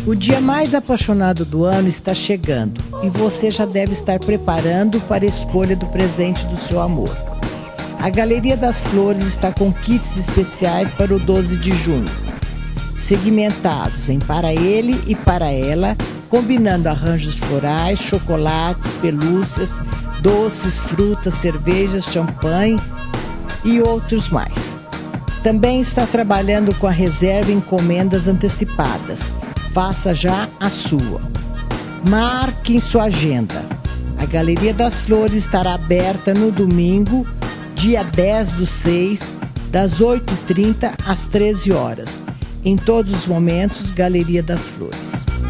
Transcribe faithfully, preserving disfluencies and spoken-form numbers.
O dia mais apaixonado do ano está chegando e você já deve estar preparando para a escolha do presente do seu amor. A Galeria das Flores está com kits especiais para o doze de junho, segmentados em para ele e para ela, combinando arranjos florais, chocolates, pelúcias, doces, frutas, cervejas, champanhe e outros mais. Também está trabalhando com a reserva e encomendas antecipadas. Faça já a sua. Marque em sua agenda. A Galeria das Flores estará aberta no domingo, dia dez do seis, das oito e trinta às treze horas. Em todos os momentos, Galeria das Flores.